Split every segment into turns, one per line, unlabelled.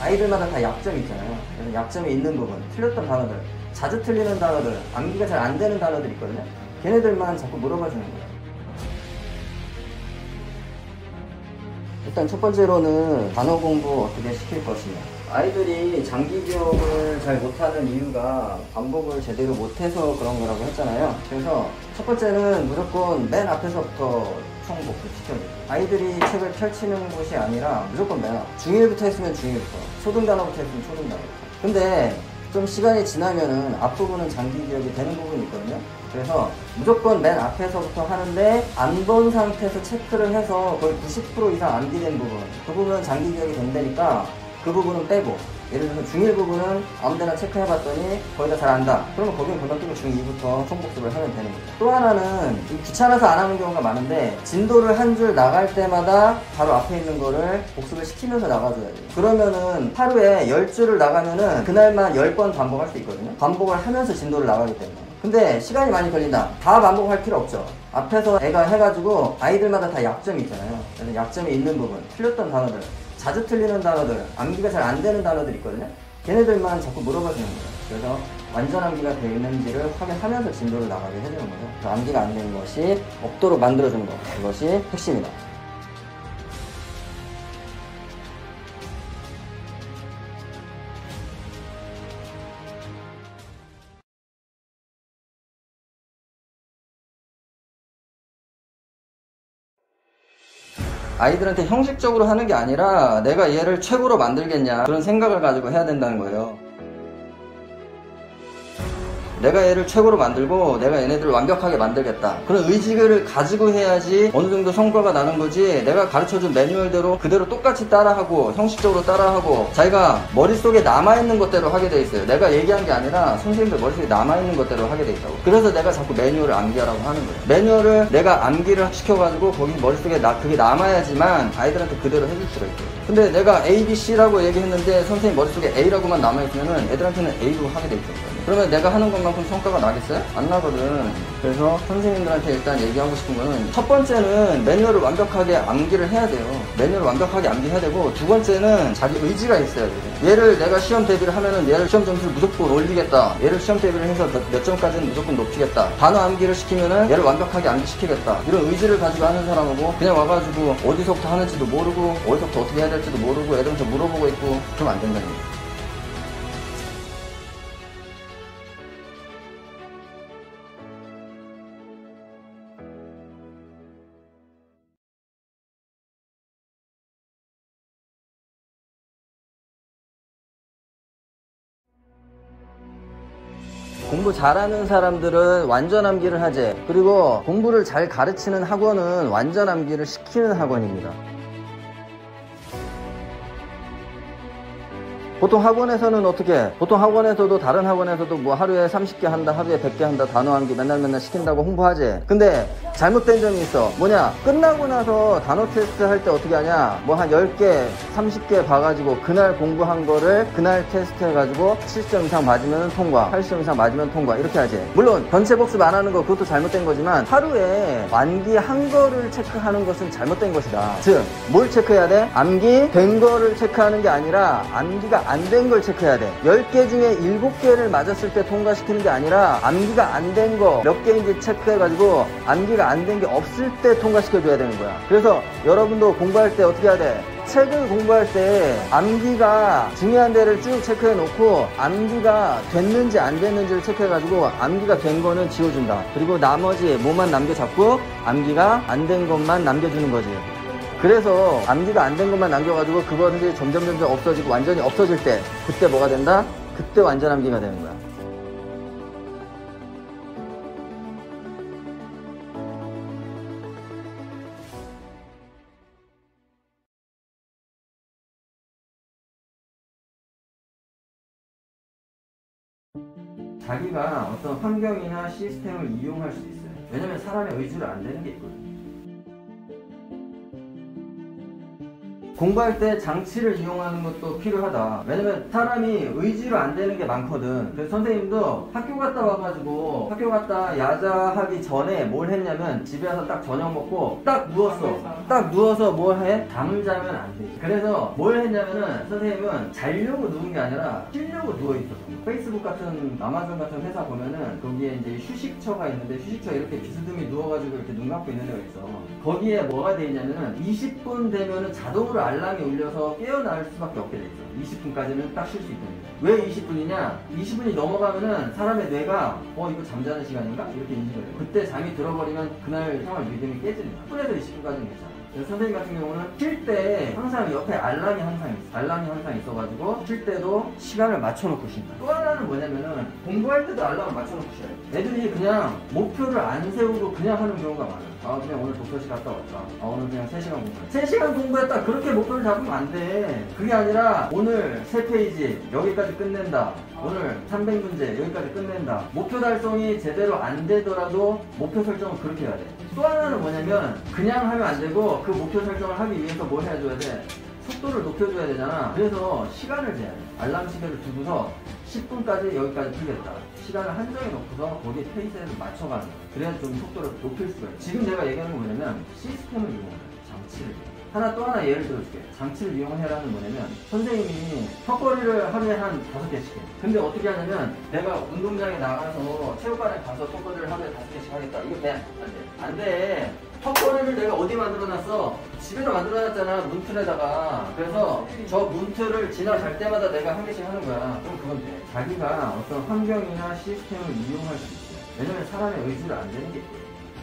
아이들마다 다 약점이 있잖아요. 그래서 약점이 있는 부분, 틀렸던 단어들, 자주 틀리는 단어들, 암기가 잘 안 되는 단어들 있거든요. 걔네들만 자꾸 물어봐 주는 거예요. 일단 첫 번째로는 단어 공부 어떻게 시킬 것이냐. 아이들이 장기 기억을 잘 못하는 이유가 반복을 제대로 못해서 그런 거라고 했잖아요. 그래서 첫 번째는 무조건 맨 앞에서부터 총복습 시켜야 돼요. 아이들이 책을 펼치는 것이 아니라 무조건 맨 앞. 중1부터 했으면 중1부터, 초등 단어부터 했으면 초등 단어부터. 근데 좀 시간이 지나면은 앞부분은 장기 기억이 되는 부분이 있거든요. 그래서 무조건 맨 앞에서부터 하는데 안 본 상태에서 체크를 해서 거의 90% 이상 암기된 부분, 그 부분은 장기 기억이 된다니까 그 부분은 빼고, 예를 들어서 중1 부분은 아무데나 체크해봤더니 거의 다 잘 안다. 그러면 거기는 건너뛰고 중2부터 총복습을 하면 되는 거죠. 또 하나는 귀찮아서 안 하는 경우가 많은데 진도를 한 줄 나갈 때마다 바로 앞에 있는 거를 복습을 시키면서 나가줘야 돼요. 그러면은 하루에 10줄을 나가면은 그날만 10번 반복할 수 있거든요. 반복을 하면서 진도를 나가기 때문에. 근데 시간이 많이 걸린다. 다 반복할 필요 없죠. 앞에서 애가 해가지고 아이들마다 다 약점이 있잖아요. 그래서 약점이 있는 부분, 틀렸던 단어들, 자주 틀리는 단어들, 암기가 잘 안 되는 단어들 있거든요. 걔네들만 자꾸 물어봐 주는 거예요. 그래서 완전 암기가 되어 있는지를 확인하면서 진도를 나가게 해주는 거죠. 그래서 암기가 안 되는 것이 없도록 만들어주는 거, 그것이 핵심이다. 아이들한테 형식적으로 하는 게 아니라 내가 얘를 최고로 만들겠냐, 그런 생각을 가지고 해야 된다는 거예요. 내가 얘를 최고로 만들고 내가 얘네들을 완벽하게 만들겠다, 그런 의지를 가지고 해야지 어느 정도 성과가 나는 거지. 내가 가르쳐준 매뉴얼대로 그대로 똑같이 따라하고 형식적으로 따라하고 자기가 머릿속에 남아있는 것대로 하게 돼 있어요. 내가 얘기한 게 아니라 선생님들 머릿속에 남아있는 것대로 하게 돼 있다고. 그래서 내가 자꾸 매뉴얼을 암기하라고 하는 거예요. 매뉴얼을 내가 암기를 시켜가지고 거기 머릿속에 그게 남아야지만 아이들한테 그대로 해줄 수가 있어요. 근데 내가 A, B, C라고 얘기했는데 선생님 머릿속에 A라고만 남아있으면 애들한테는 A로 하게 돼 있거든요. 그러면 내가 하는 것만큼 성과가 나겠어요? 안 나거든. 그래서 선생님들한테 일단 얘기하고 싶은 거는, 첫 번째는 매뉴얼을 완벽하게 암기를 해야 돼요. 매뉴얼을 완벽하게 암기해야 되고, 두 번째는 자기 의지가 있어야 돼요. 얘를 내가 시험 대비를 하면은 얘를 시험 점수를 무조건 올리겠다, 얘를 시험 대비를 해서 몇 점까지는 무조건 높이겠다, 단어 암기를 시키면은 얘를 완벽하게 암기시키겠다, 이런 의지를 가지고 하는 사람하고 그냥 와가지고 어디서부터 하는지도 모르고 어디서부터 어떻게 해야 될지도 모르고 애들한테 물어보고 있고 그러면 안 된다는 거예요. 공부 잘하는 사람들은 완전 암기를 하지, 그리고 공부를 잘 가르치는 학원은 완전 암기를 시키는 학원입니다. 보통 학원에서는 어떻게, 보통 학원에서도 다른 학원에서도 뭐 하루에 30개 한다, 하루에 100개 한다, 단어 암기 맨날 시킨다고 홍보하지. 근데 잘못된 점이 있어. 뭐냐, 끝나고 나서 단어 테스트 할 때 어떻게 하냐, 뭐 한 10개 30개 봐가지고 그날 공부한 거를 그날 테스트 해가지고 70점 이상 맞으면 통과, 80점 이상 맞으면 통과, 이렇게 하지. 물론 전체 복습 안 하는 거 그것도 잘못된 거지만 하루에 암기한 거를 체크하는 것은 잘못된 것이다. 즉 뭘 체크해야 돼? 암기 된 거를 체크하는 게 아니라 암기가 안 된 걸 체크해야 돼. 10개 중에 7개를 맞았을 때 통과시키는 게 아니라 암기가 안 된 거 몇 개인지 체크해가지고 암기가 안 된 게 없을 때 통과시켜줘야 되는 거야. 그래서 여러분도 공부할 때 어떻게 해야 돼? 책을 공부할 때 암기가 중요한 데를 쭉 체크해 놓고 암기가 됐는지 안 됐는지를 체크해 가지고 암기가 된 거는 지워준다. 그리고 나머지 뭐만 남겨잡고 암기가 안 된 것만 남겨주는 거지. 그래서 암기가 안 된 것만 남겨가지고 그것이 점점 없어지고 완전히 없어질 때, 그때 뭐가 된다? 그때 완전 암기가 되는 거야. 자기가 어떤 환경이나 시스템을 이용할 수 있어요. 왜냐면 사람의 의지를 안 되는 게 있거든요. 공부할 때 장치를 이용하는 것도 필요하다. 왜냐면 사람이 의지로 안 되는 게 많거든. 그래서 선생님도 학교 갔다 와가지고 학교 갔다 야자하기 전에 뭘 했냐면 집에 와서 딱 저녁 먹고 딱 누웠어. 딱 누워서 뭘 해? 잠을 자면 안 돼. 그래서 뭘 했냐면은 선생님은 자려고 누운 게 아니라 쉬려고 누워있었어. 페이스북 같은 아마존 같은 회사 보면은 거기에 이제 휴식처가 있는데 휴식처에 이렇게 비스듬히 누워가지고 이렇게 눈 감고 있는 데가 있어. 거기에 뭐가 돼 있냐면은 20분 되면은 자동으로 알람이 울려서 깨어날 수밖에 없게 돼 있어. 20분까지는 딱 쉴 수 있거든. 왜 20분이냐? 20분이 넘어가면은 사람의 뇌가 이거 잠자는 시간인가? 이렇게 인식을 해. 그때 잠이 들어버리면 그날 생활 리듬이 깨지는 거야. 10분에서 20분까지는 괜찮아. 선생님 같은 경우는 쉴 때 항상 옆에 알람이 항상 있어. 알람이 항상 있어가지고 쉴 때도 시간을 맞춰놓고 쉰다. 또 하나는 뭐냐면은 공부할 때도 알람을 맞춰놓고 쉬어야 돼. 애들이 그냥 목표를 안 세우고 그냥 하는 경우가 많아. 그냥 오늘 독서실 갔다 왔다. 오늘 그냥 3시간 공부해. 3시간 공부했다. 그렇게 목표를 잡으면 안 돼. 그게 아니라 오늘 3페이지 여기까지 끝낸다. 오늘 300문제 여기까지 끝낸다. 목표 달성이 제대로 안 되더라도 목표 설정은 그렇게 해야 돼. 또 하나는 뭐냐면 그냥 하면 안 되고 그 목표 설정을 하기 위해서 뭘 해줘야 돼? 속도를 높여줘야 되잖아. 그래서 시간을 재야 돼. 알람 시계를 두고서 10분까지 여기까지 풀겠다. 시간을 한정해 놓고서 거기에 페이스에 맞춰가는 거야. 그래야 좀 속도를 높일 수가 있어. 지금 내가 얘기하는 건 뭐냐면 시스템을 이용하는 거야. 장치를. 또 하나 예를 들어줄게. 장치를 이용해라는 뭐냐면 선생님이 턱걸이를 하루에 한 5개씩 해. 근데 어떻게 하냐면 내가 운동장에 나가서 체육관에 가서 턱걸이를 하루에 5개씩 하겠다. 이거 돼? 안 돼. 안 돼. 턱걸이를 내가 어디 만들어놨어? 집에다 만들어놨잖아. 문틀에다가. 그래서 저 문틀을 지나갈 때마다 내가 한 개씩 하는 거야. 그럼 그건 돼. 자기가 어떤 환경이나 시스템을 이용할 수 있어. 왜냐면 사람의 의지를 안 되는 게 있거든.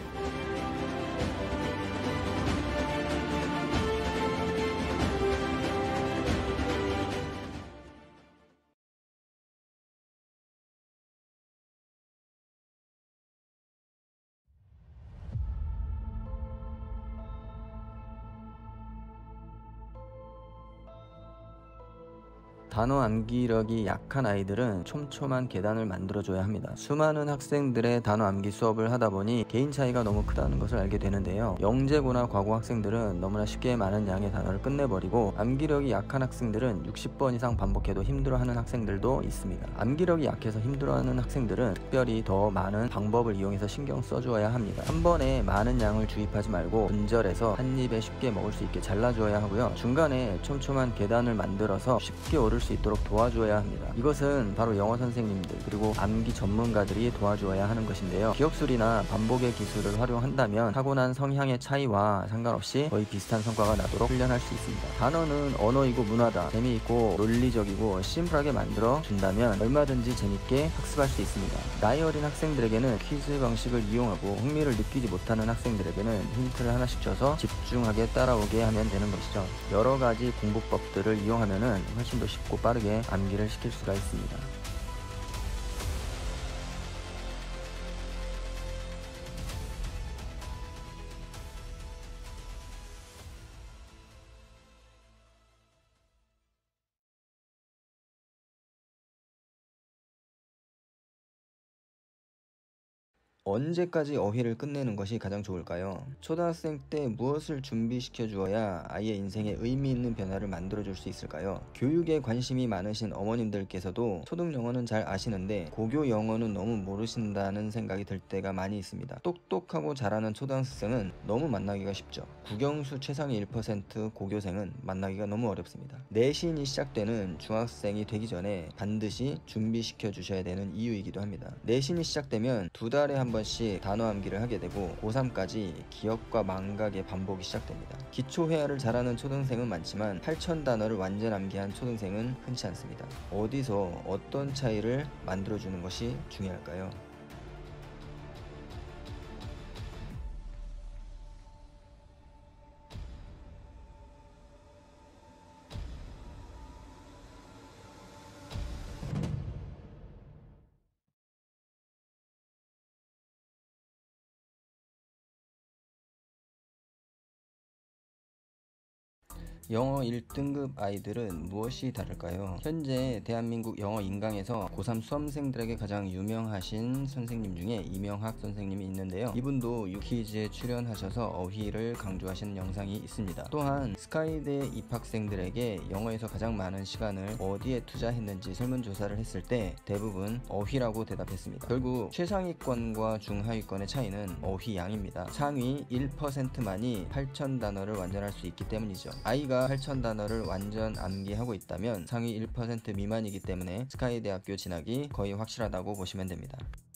단어 암기력이 약한 아이들은 촘촘한 계단을 만들어줘야 합니다. 수많은 학생들의 단어 암기 수업을 하다 보니 개인 차이가 너무 크다는 것을 알게 되는데요. 영재고나 과고 학생들은 너무나 쉽게 많은 양의 단어를 끝내버리고 암기력이 약한 학생들은 60번 이상 반복해도 힘들어하는 학생들도 있습니다. 암기력이 약해서 힘들어하는 학생들은 특별히 더 많은 방법을 이용해서 신경 써주어야 합니다. 한 번에 많은 양을 주입하지 말고 분절해서 한 입에 쉽게 먹을 수 있게 잘라주어야 하고요. 중간에 촘촘한 계단을 만들어서 쉽게 오를 수 있도록 도와주어야 합니다. 이것은 바로 영어 선생님들 그리고 암기 전문가들이 도와주어야 하는 것인데요. 기억술이나 반복의 기술을 활용한다면 타고난 성향의 차이와 상관없이 거의 비슷한 성과가 나도록 훈련할 수 있습니다. 단어는 언어이고 문화다. 재미있고 논리적이고 심플하게 만들어 준다면 얼마든지 재밌게 학습할 수 있습니다. 나이 어린 학생들에게는 퀴즈 방식을 이용하고 흥미를 느끼지 못하는 학생들에게는 힌트를 하나씩 줘서 집중하게 따라오게 하면 되는 것이죠. 여러 가지 공부법들을 이용하면 훨씬 더 쉽고 빠르게 암기를 시킬 수가 있습니다. 언제까지 어휘를 끝내는 것이 가장 좋을까요? 초등학생 때 무엇을 준비시켜 주어야 아이의 인생에 의미 있는 변화를 만들어 줄 수 있을까요? 교육에 관심이 많으신 어머님들께서도 초등 영어는 잘 아시는데 고교 영어는 너무 모르신다는 생각이 들 때가 많이 있습니다. 똑똑하고 잘하는 초등학생은 너무 만나기가 쉽죠. 국영수 최상위 1% 고교생은 만나기가 너무 어렵습니다. 내신이 시작되는 중학생이 되기 전에 반드시 준비시켜 주셔야 되는 이유이기도 합니다. 내신이 시작되면 2달에 한 번씩 단어 암기를 하게 되고 고3까지 기억과 망각의 반복이 시작됩니다. 기초 회화를 잘하는 초등생은 많지만 8,000단어를 완전 암기한 초등생은 흔치 않습니다. 어디서 어떤 차이를 만들어주는 것이 중요할까요? 영어 1등급 아이들은 무엇이 다를까요? 현재 대한민국 영어 인강에서 고3 수험생들에게 가장 유명하신 선생님 중에 이명학 선생님이 있는데요. 이분도 유퀴즈에 출연하셔서 어휘를 강조하시는 영상이 있습니다. 또한 스카이대 입학생들에게 영어에서 가장 많은 시간을 어디에 투자했는지 설문조사를 했을 때 대부분 어휘라고 대답했습니다. 결국 최상위권과 중하위권의 차이는 어휘 양입니다. 상위 1%만이 8,000단어를 완전할 수 있기 때문이죠. 아이가 8,000단어를 완전 암기하고 있다면 상위 1% 미만이기 때문에 스카이대학교 진학이 거의 확실하다고 보시면 됩니다.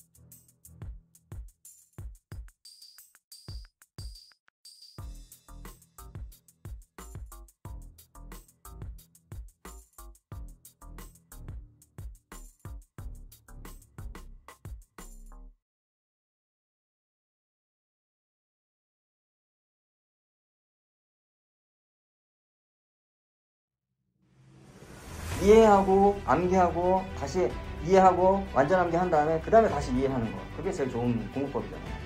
이해하고 암기하고 다시 이해하고 완전 암기한 다음에 그 다음에 다시 이해하는 거, 그게 제일 좋은 공부법이잖아요.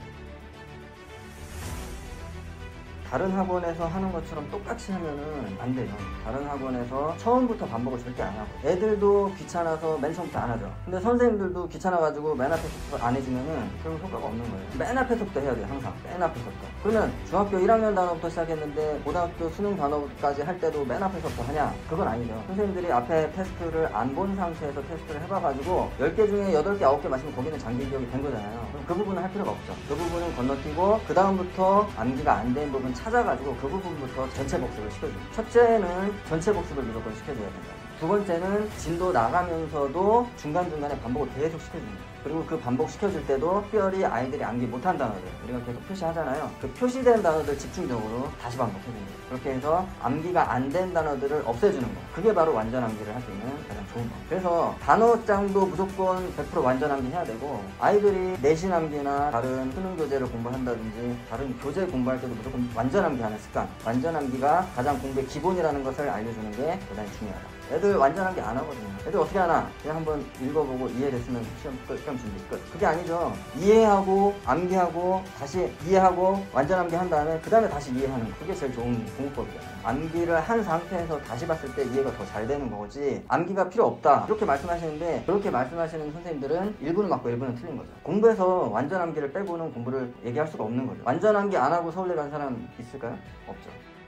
다른 학원에서 하는 것처럼 똑같이 하면은 안 돼요. 다른 학원에서 처음부터 반복을 절대 안 하고, 애들도 귀찮아서 맨 처음부터 안 하죠. 근데 선생님들도 귀찮아가지고 맨 앞에서부터 안 해주면은 결국 효과가 없는 거예요. 맨 앞에서부터 해야 돼요. 항상 맨 앞에서부터. 그러면 중학교 1학년 단어부터 시작했는데 고등학교 수능 단어까지 할 때도 맨 앞에서부터 하냐? 그건 아니죠. 선생님들이 앞에 테스트를 안 본 상태에서 테스트를 해봐가지고 10개 중에 8개, 9개 맞으면 거기는 장기 기억이 된 거잖아요. 그럼 그 부분은 할 필요가 없죠. 그 부분은 건너뛰고 그 다음부터 암기가 안 된 부분 찾아가지고 그 부분부터 전체 복습을 시켜줍니다. 첫째는 전체 복습을 무조건 시켜줘야 된다. 두 번째는 진도 나가면서도 중간중간에 반복을 계속 시켜줍니다. 그리고 그 반복 시켜줄 때도 특별히 아이들이 암기 못한 단어들 우리가 계속 표시하잖아요. 그 표시된 단어들 집중적으로 다시 반복해줍니다. 그렇게 해서 암기가 안 된 단어들을 없애주는 거, 그게 바로 완전 암기를 할 수 있는 가장 좋은 거. 그래서 단어장도 무조건 100% 완전 암기 해야 되고, 아이들이 내신 암기나 다른 수능 교재를 공부한다든지 다른 교재 공부할 때도 무조건 완전 암기하는 습관, 완전 암기가 가장 공부의 기본이라는 것을 알려주는 게 대단히 중요하다. 애들 완전 암기 안 하거든요. 애들 어떻게 하나? 그냥 한번 읽어보고 이해됐으면 시험 끝, 시험 준비 끝. 그게 아니죠. 이해하고 암기하고 다시 이해하고 완전 암기 한 다음에 그 다음에 다시 이해하는 거, 그게 제일 좋은 공부법이잖아요. 암기를 한 상태에서 다시 봤을 때 이해가 더 잘 되는 거지, 암기가 필요 없다 이렇게 말씀하시는데, 그렇게 말씀하시는 선생님들은 일부는 맞고 일부는 틀린 거죠. 공부에서 완전 암기를 빼고는 공부를 얘기할 수가 없는 거죠. 완전 암기 안 하고 서울대 간 사람 있을까요? 없죠.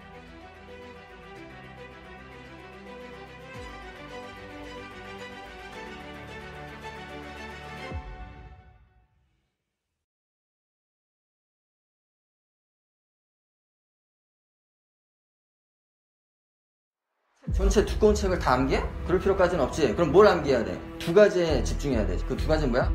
전체 두꺼운 책을 다 암기해? 그럴 필요까지는 없지. 그럼 뭘 암기해야 돼? 두 가지에 집중해야 돼. 그 두 가지는 뭐야?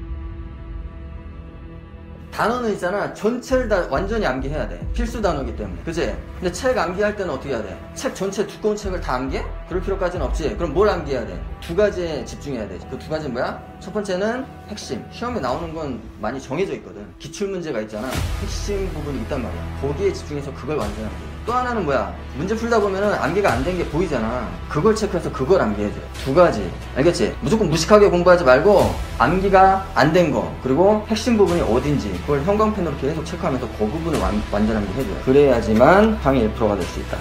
단어는 있잖아, 전체를 다 완전히 암기해야 돼. 필수 단어이기 때문에, 그치? 근데 책 암기할 때는 어떻게 해야 돼? 책 전체 두꺼운 책을 다 암기해? 그럴 필요까지는 없지. 그럼 뭘 암기해야 돼? 두 가지에 집중해야 돼. 그 두 가지는 뭐야? 첫 번째는 핵심. 시험에 나오는 건 많이 정해져 있거든. 기출문제가 있잖아, 핵심 부분이 있단 말이야. 거기에 집중해서 그걸 완전 암기. 또 하나는 뭐야? 문제 풀다 보면은 암기가 안 된 게 보이잖아. 그걸 체크해서 그걸 암기해줘. 두 가지. 알겠지? 무조건 무식하게 공부하지 말고 암기가 안 된 거, 그리고 핵심 부분이 어딘지 그걸 형광펜으로 계속 체크하면서 그 부분을 완전 암기해줘요. 그래야지만 상위 1%가 될 수 있다.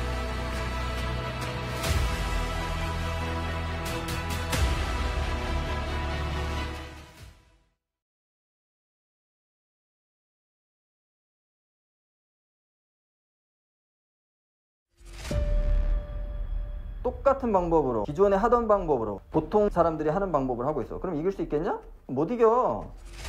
똑같은 방법으로, 기존에 하던 방법으로, 보통 사람들이 하는 방법을 하고 있어. 그럼 이길 수 있겠냐? 못 이겨.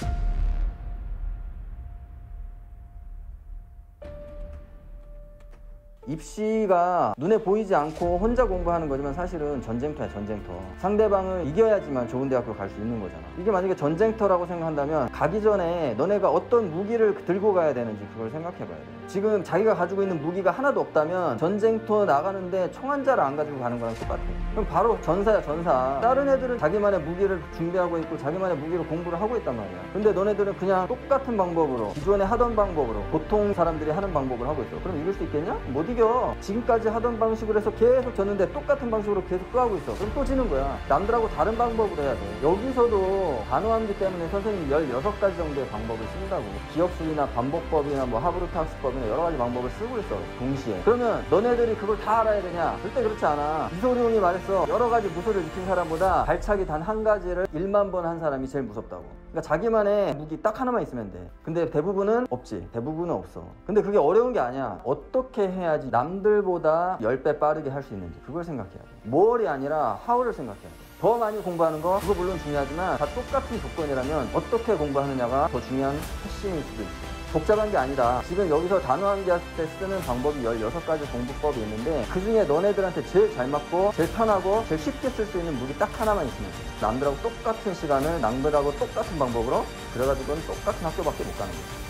입시가 눈에 보이지 않고 혼자 공부하는 거지만 사실은 전쟁터야, 전쟁터. 상대방을 이겨야지만 좋은 대학교 갈 수 있는 거잖아. 이게 만약에 전쟁터라고 생각한다면 가기 전에 너네가 어떤 무기를 들고 가야 되는지 그걸 생각해 봐야 돼. 지금 자기가 가지고 있는 무기가 하나도 없다면 전쟁터 나가는데 총 한 자를 안 가지고 가는 거랑 똑같아. 그럼 바로 전사야, 전사. 다른 애들은 자기만의 무기를 준비하고 있고 자기만의 무기로 공부를 하고 있단 말이야. 근데 너네들은 그냥 똑같은 방법으로, 기존에 하던 방법으로, 보통 사람들이 하는 방법을 하고 있어. 그럼 이길 수 있겠냐? 못 이겨. 이겨. 지금까지 하던 방식으로 해서 계속 졌는데 똑같은 방식으로 계속 또 하고 있어. 그럼 또 지는 거야. 남들하고 다른 방법으로 해야 돼. 여기서도 단호함기 때문에 선생님 16가지 정도의 방법을 쓴다고. 기억술이나 반복법이나 뭐 하브루트 학습법이나 여러 가지 방법을 쓰고 있어, 동시에. 그러면 너네들이 그걸 다 알아야 되냐? 절대 그렇지 않아. 이소룡이 말했어. 여러 가지 무술을 익힌 사람보다 발차기 단 한 가지를 1만 번 한 사람이 제일 무섭다고. 그러니까 자기만의 무기 딱 하나만 있으면 돼. 근데 대부분은 없지. 대부분은 없어. 근데 그게 어려운 게 아니야. 어떻게 해야지 남들보다 10배 빠르게 할 수 있는지 그걸 생각해야 돼. 뭘이 아니라 how를 생각해야 돼. 더 많이 공부하는 거 그거 물론 중요하지만 다 똑같은 조건이라면 어떻게 공부하느냐가 더 중요한 핵심일 수도 있어. 복잡한 게 아니다. 지금 여기서 단호함기 할 때 쓰는 방법이 16가지 공부법이 있는데 그 중에 너네들한테 제일 잘 맞고 제일 편하고 제일 쉽게 쓸 수 있는 무기 딱 하나만 있으면 돼. 남들하고 똑같은 시간을 남들하고 똑같은 방법으로, 그래가지고는 똑같은 학교밖에 못 가는 거야.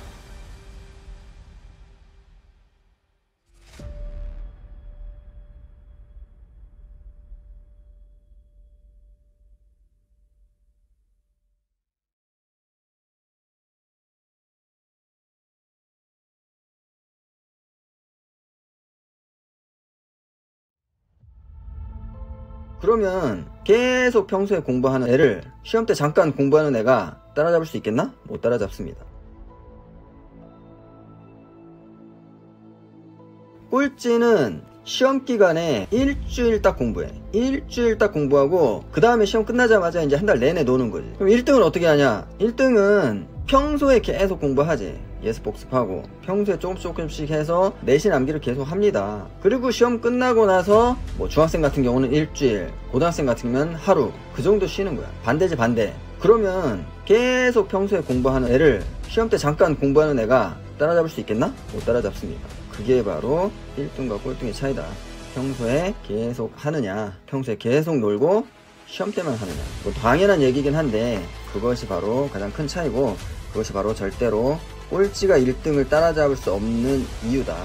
그러면 계속 평소에 공부하는 애를 시험 때 잠깐 공부하는 애가 따라잡을 수 있겠나? 못 따라잡습니다. 꼴찌는 시험 기간에 일주일 딱 공부해. 일주일 딱 공부하고 그 다음에 시험 끝나자마자 이제 한 달 내내 노는 거지. 그럼 1등은 어떻게 하냐? 1등은 평소에 계속 공부하지. 예습 복습하고 평소에 조금씩 해서 내신 암기를 계속 합니다. 그리고 시험 끝나고 나서 뭐 중학생 같은 경우는 일주일, 고등학생 같은 경우는 하루, 그 정도 쉬는 거야. 반대지 반대. 그러면 계속 평소에 공부하는 애를 시험 때 잠깐 공부하는 애가 따라잡을 수 있겠나? 못 따라잡습니다. 그게 바로 1등과 꼴등의 차이다. 평소에 계속 하느냐, 평소에 계속 놀고 시험 때만 하느냐. 뭐 당연한 얘기긴 한데 그것이 바로 가장 큰 차이고, 그것이 바로 절대로 꼴찌가 1등을 따라잡을 수 없는 이유다.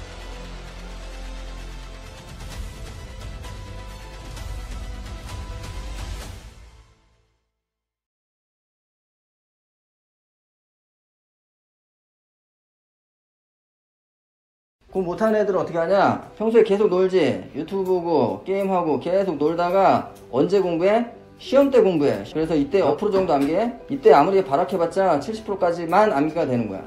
공부 못하는 애들은 어떻게 하냐? 평소에 계속 놀지. 유튜브 보고 게임하고 계속 놀다가 언제 공부해? 시험 때 공부해. 그래서 이때 5% 정도 암기해. 이때 아무리 발악해봤자 70%까지만 암기가 되는 거야.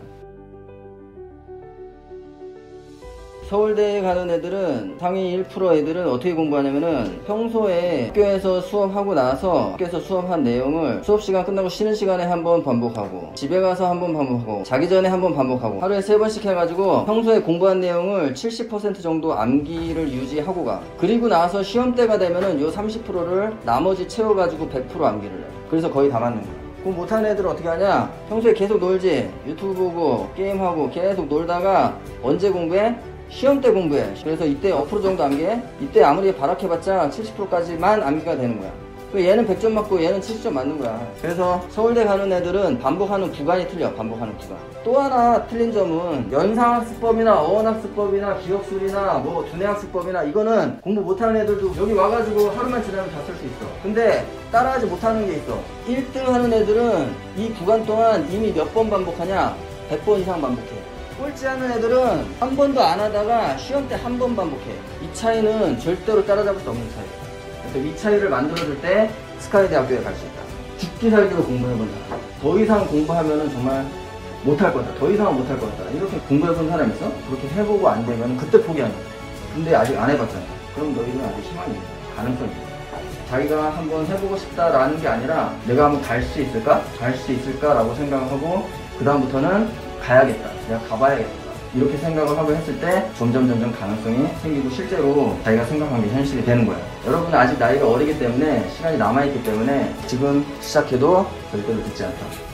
서울대에 가는 애들은, 상위 1% 애들은 어떻게 공부하냐면은 평소에 학교에서 수업하고 나서 학교에서 수업한 내용을 수업시간 끝나고 쉬는 시간에 한번 반복하고, 집에 가서 한번 반복하고, 자기 전에 한번 반복하고, 하루에 3번씩 해가지고 평소에 공부한 내용을 70% 정도 암기를 유지하고 가. 그리고 나서 시험때가 되면은 요 30%를 나머지 채워가지고 100% 암기를 해. 그래서 거의 다 맞는 거야. 공부 못하는 애들은 어떻게 하냐? 평소에 계속 놀지. 유튜브 보고 게임하고 계속 놀다가 언제 공부해? 시험 때 공부해. 그래서 이때 5% 정도 암기해. 이때 아무리 발악해봤자 70%까지만 암기가 되는 거야. 얘는 100점 맞고 얘는 70점 맞는 거야. 그래서 서울대 가는 애들은 반복하는 구간이 틀려. 반복하는 구간. 또 하나 틀린 점은 연상학습법이나 어원학습법이나 기억술이나 뭐 두뇌학습법이나 이거는 공부 못하는 애들도 여기 와가지고 하루만 지나면 다 쓸 수 있어. 근데 따라하지 못하는 게 있어. 1등 하는 애들은 이 구간 동안 이미 몇 번 반복하냐? 100번 이상 반복해. 꼴찌 하는 애들은 한 번도 안 하다가 시험 때 한 번 반복해. 이 차이는 절대로 따라잡을 수 없는 차이야. 그래서 이 차이를 만들어줄 때 스카이대학교에 갈 수 있다. 죽기 살기로 공부해본다. 더 이상 공부하면은 정말 못할 거다. 더 이상은 못할 거다. 이렇게 공부해본 사람 있어? 그렇게 해보고 안 되면 그때 포기하는 거야. 근데 아직 안 해봤잖아. 그럼 너희는 아직 희망이 있어. 가능성이 있어. 자기가 한번 해보고 싶다라는 게 아니라 내가 한번 갈 수 있을까? 갈 수 있을까라고 생각하고 그 다음부터는 가야겠다. 내가 가봐야겠다. 이렇게 생각을 하고 했을 때 점점 가능성이 생기고 실제로 자기가 생각한 게 현실이 되는 거야. 여러분은 아직 나이가 어리기 때문에 시간이 남아있기 때문에 지금 시작해도 절대로 늦지 않다.